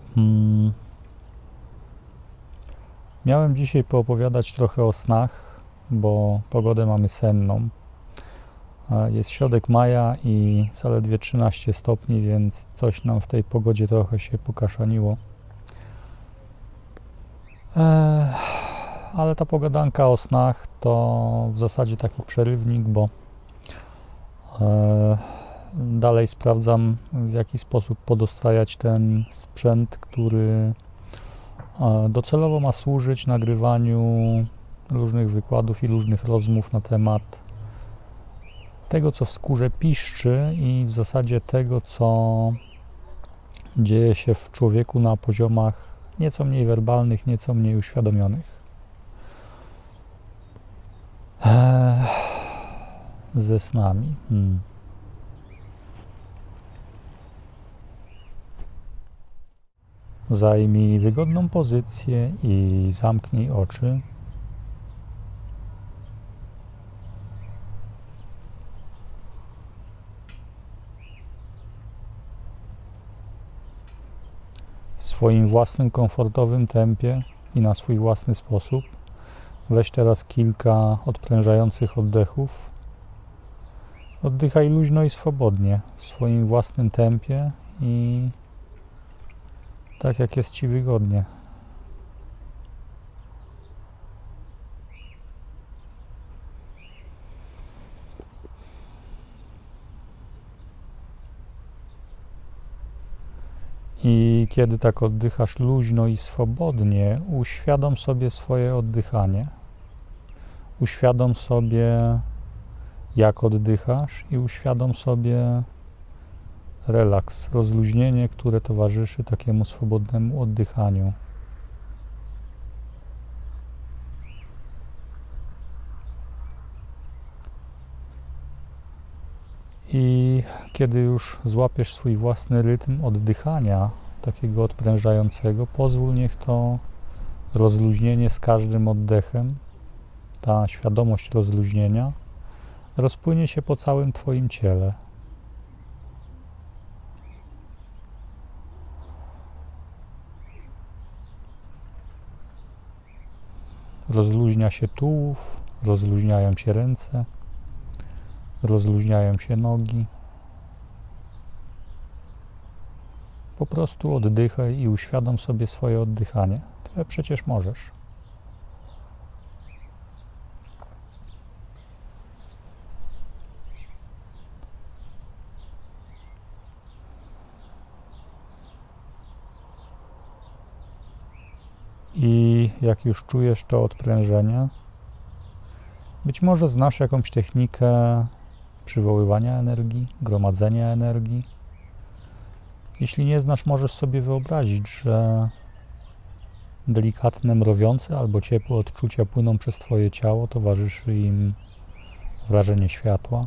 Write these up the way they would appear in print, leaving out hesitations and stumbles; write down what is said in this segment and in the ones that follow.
Hmm. Miałem dzisiaj poopowiadać trochę o snach, bo pogodę mamy senną. Jest środek maja i zaledwie 13 stopni, więc coś nam w tej pogodzie trochę się pokaszaniło. Ale ta pogadanka o snach to w zasadzie taki przerywnik, bo dalej sprawdzam, w jaki sposób podostrajać ten sprzęt, który docelowo ma służyć nagrywaniu różnych wykładów i różnych rozmów na temat tego, co w skórze piszczy i w zasadzie tego, co dzieje się w człowieku na poziomach nieco mniej werbalnych, nieco mniej uświadomionych. Ze snami. Zajmij wygodną pozycję i zamknij oczy. W swoim własnym komfortowym tempie i na swój własny sposób. Weź teraz kilka odprężających oddechów. Oddychaj luźno i swobodnie w swoim własnym tempie i tak jak jest Ci wygodnie. I kiedy tak oddychasz luźno i swobodnie, uświadom sobie swoje oddychanie. Uświadom sobie, jak oddychasz i uświadom sobie relaks, rozluźnienie, które towarzyszy takiemu swobodnemu oddychaniu. I kiedy już złapiesz swój własny rytm oddychania, takiego odprężającego, pozwól, niech to rozluźnienie z każdym oddechem, ta świadomość rozluźnienia, rozpłynie się po całym Twoim ciele. Rozluźnia się tułów, rozluźniają się ręce, rozluźniają się nogi. Po prostu oddychaj i uświadom sobie swoje oddychanie. Tyle przecież możesz. I jak już czujesz to odprężenie, być może znasz jakąś technikę przywoływania energii, gromadzenia energii. Jeśli nie znasz, możesz sobie wyobrazić, że delikatne, mrowiące albo ciepłe odczucia płyną przez Twoje ciało, towarzyszy im wrażenie światła.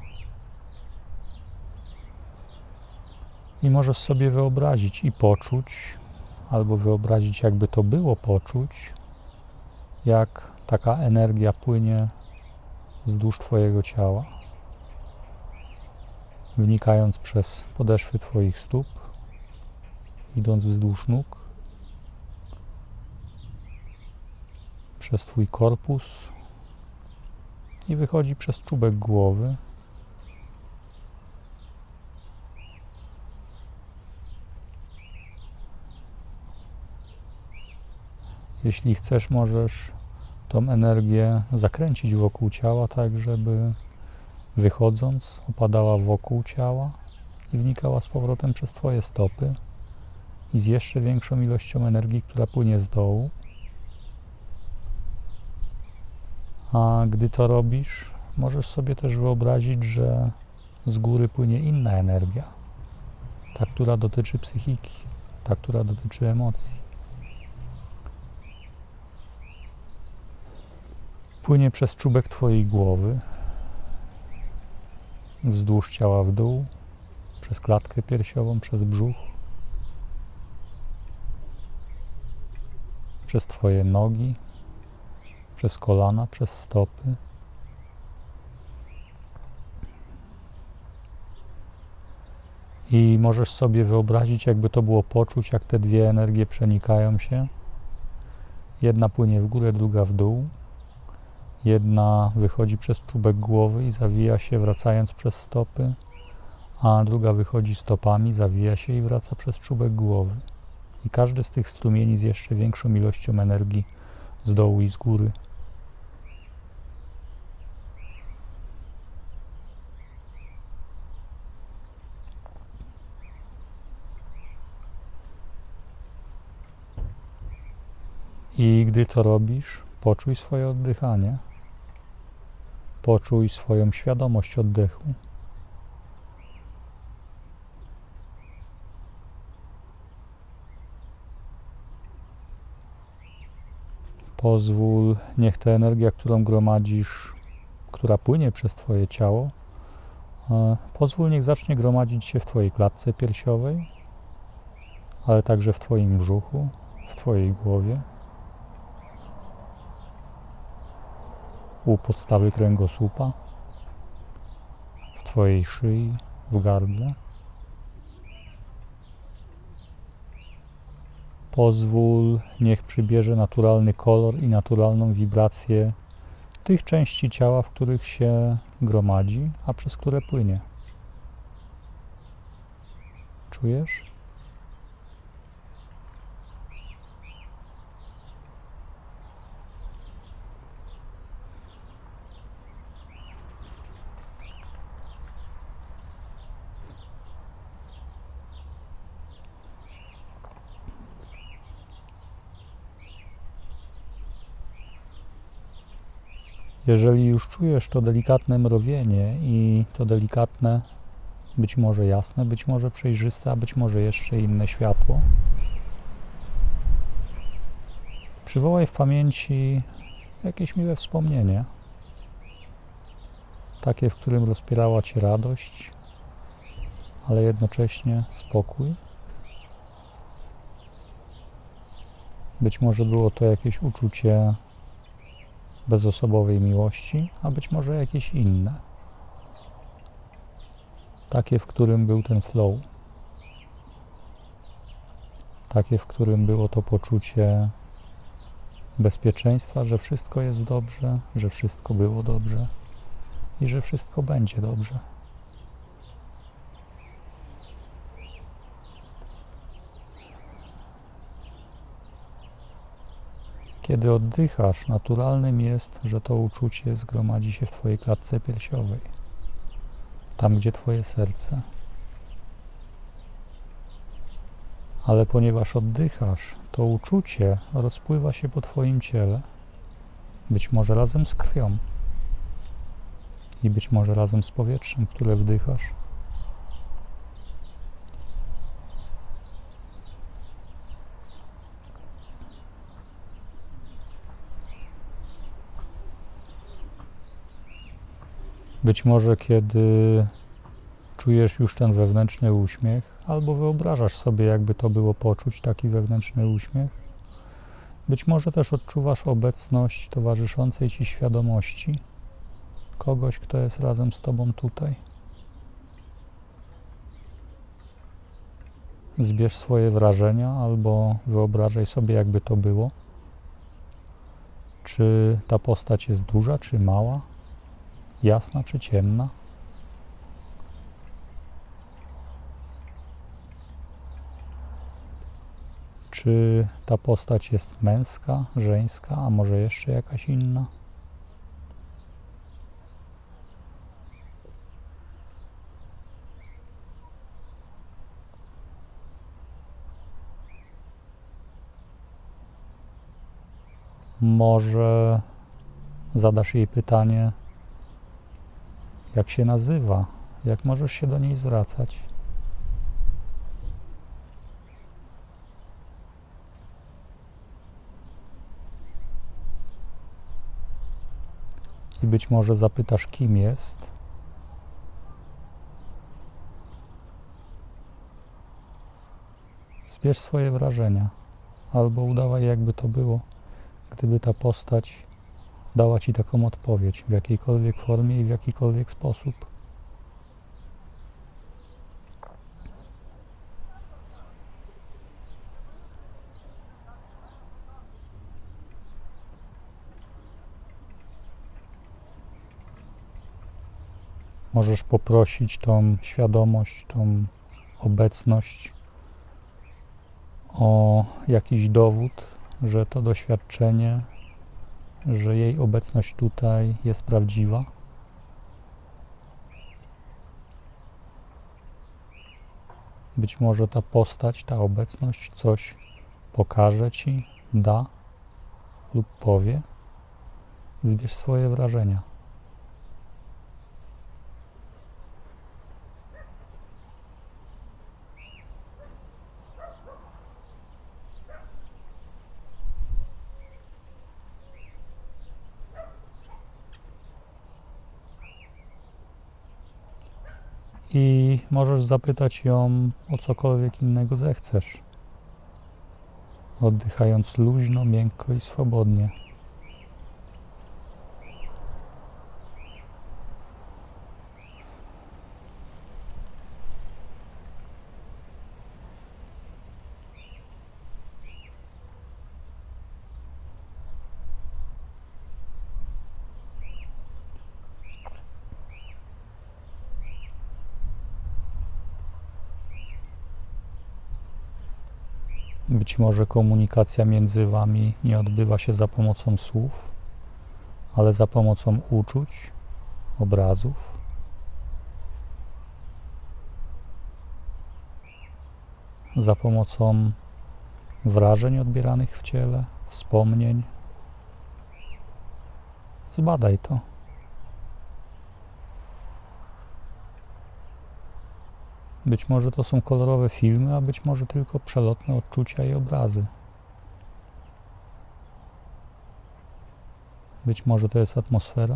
I możesz sobie wyobrazić i poczuć, albo wyobrazić, jakby to było poczuć, jak taka energia płynie wzdłuż Twojego ciała, wnikając przez podeszwy Twoich stóp, idąc wzdłuż nóg, przez Twój korpus i wychodzi przez czubek głowy. Jeśli chcesz, możesz tą energię zakręcić wokół ciała, tak żeby wychodząc opadała wokół ciała i wnikała z powrotem przez Twoje stopy i z jeszcze większą ilością energii, która płynie z dołu. A gdy to robisz, możesz sobie też wyobrazić, że z góry płynie inna energia, ta, która dotyczy psychiki, ta, która dotyczy emocji. Płynie przez czubek Twojej głowy, wzdłuż ciała w dół, przez klatkę piersiową, przez brzuch, przez Twoje nogi, przez kolana, przez stopy. I możesz sobie wyobrazić, jakby to było poczuć, jak te dwie energie przenikają się. Jedna płynie w górę, druga w dół. Jedna wychodzi przez czubek głowy i zawija się, wracając przez stopy, a druga wychodzi stopami, zawija się i wraca przez czubek głowy. I każdy z tych strumieni z jeszcze większą ilością energii z dołu i z góry. I gdy to robisz, poczuj swoje oddychanie. Poczuj swoją świadomość oddechu. Pozwól, niech ta energia, którą gromadzisz, która płynie przez Twoje ciało, pozwól, niech zacznie gromadzić się w Twojej klatce piersiowej, ale także w Twoim brzuchu, w Twojej głowie, u podstawy kręgosłupa, w Twojej szyi, w gardle. Pozwól, niech przybierze naturalny kolor i naturalną wibrację tych części ciała, w których się gromadzi, a przez które płynie. Czujesz? Jeżeli już czujesz to delikatne mrowienie i to delikatne, być może jasne, być może przejrzyste, a być może jeszcze inne światło, przywołaj w pamięci jakieś miłe wspomnienie, takie, w którym rozpierała Cię radość, ale jednocześnie spokój. Być może było to jakieś uczucie bezosobowej miłości, a być może jakieś inne. Takie, w którym był ten flow. Takie, w którym było to poczucie bezpieczeństwa, że wszystko jest dobrze, że wszystko było dobrze i że wszystko będzie dobrze. Kiedy oddychasz, naturalnym jest, że to uczucie zgromadzi się w Twojej klatce piersiowej, tam gdzie Twoje serce. Ale ponieważ oddychasz, to uczucie rozpływa się po Twoim ciele, być może razem z krwią i być może razem z powietrzem, które wdychasz. Być może kiedy czujesz już ten wewnętrzny uśmiech, albo wyobrażasz sobie, jakby to było poczuć taki wewnętrzny uśmiech, być może też odczuwasz obecność towarzyszącej Ci świadomości, kogoś, kto jest razem z Tobą tutaj. Zbierz swoje wrażenia, albo wyobrażaj sobie, jakby to było. Czy ta postać jest duża, czy mała? Jasna czy ciemna? Czy ta postać jest męska, żeńska, a może jeszcze jakaś inna? Może zadasz jej pytanie, jak się nazywa, jak możesz się do niej zwracać. I być może zapytasz, kim jest. Zbierz swoje wrażenia, albo udawaj, jakby to było, gdyby ta postać dała Ci taką odpowiedź w jakiejkolwiek formie i w jakikolwiek sposób. możesz poprosić tą świadomość, tą obecność o jakiś dowód, że to doświadczenie, że jej obecność tutaj jest prawdziwa. Być może ta postać, ta obecność coś pokaże Ci, da lub powie. Zbierz swoje wrażenia. I możesz zapytać ją o cokolwiek innego zechcesz, oddychając luźno, miękko i swobodnie. Być może komunikacja między Wami nie odbywa się za pomocą słów, ale za pomocą uczuć, obrazów. Za pomocą wrażeń odbieranych w ciele, wspomnień. Zbadaj to. Być może to są kolorowe filmy, a być może tylko przelotne odczucia i obrazy. Być może to jest atmosfera.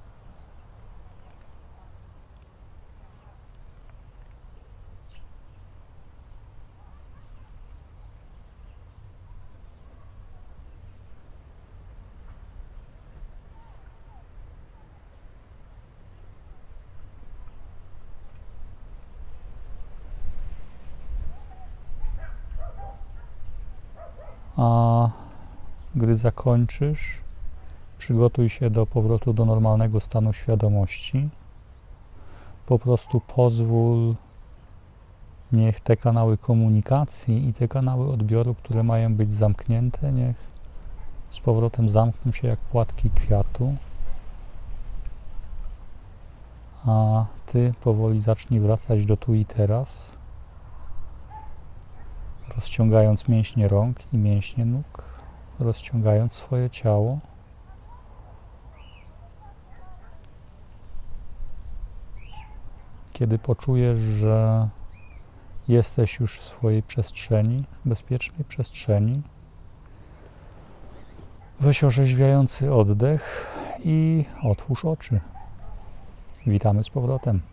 A gdy zakończysz, przygotuj się do powrotu do normalnego stanu świadomości. Po prostu pozwól, niech te kanały komunikacji i te kanały odbioru, które mają być zamknięte, niech z powrotem zamkną się jak płatki kwiatu. A Ty powoli zacznij wracać do tu i teraz, rozciągając mięśnie rąk i mięśnie nóg, rozciągając swoje ciało. Kiedy poczujesz, że jesteś już w swojej przestrzeni, bezpiecznej przestrzeni, weź orzeźwiający oddech i otwórz oczy. Witamy z powrotem.